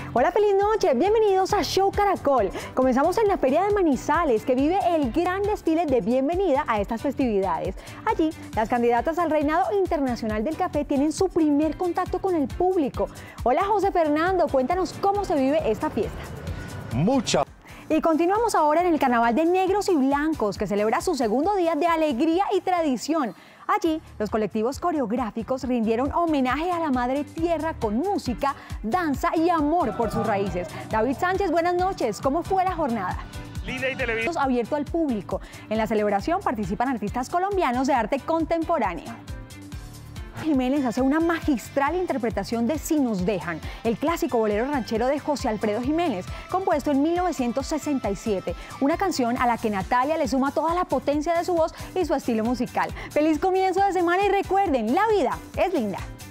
Hola, feliz noche, bienvenidos a Show Caracol. Comenzamos en la Feria de Manizales, que vive el gran desfile de bienvenida a estas festividades. Allí, las candidatas al Reinado Internacional del Café tienen su primer contacto con el público. Hola, José Fernando, cuéntanos cómo se vive esta fiesta. Y continuamos ahora en el Carnaval de Negros y Blancos, que celebra su segundo día de alegría y tradición. Allí, los colectivos coreográficos rindieron homenaje a la Madre Tierra con música, danza y amor por sus raíces. David Sánchez, buenas noches. ¿Cómo fue la jornada? Linda y televisión. Abierto al público. En la celebración participan artistas colombianos de arte contemporáneo. Jiménez hace una magistral interpretación de Si nos dejan, el clásico bolero ranchero de José Alfredo Jiménez, compuesto en 1967, una canción a la que Natalia le suma toda la potencia de su voz y su estilo musical. ¡Feliz comienzo de semana! Y recuerden, la vida es linda.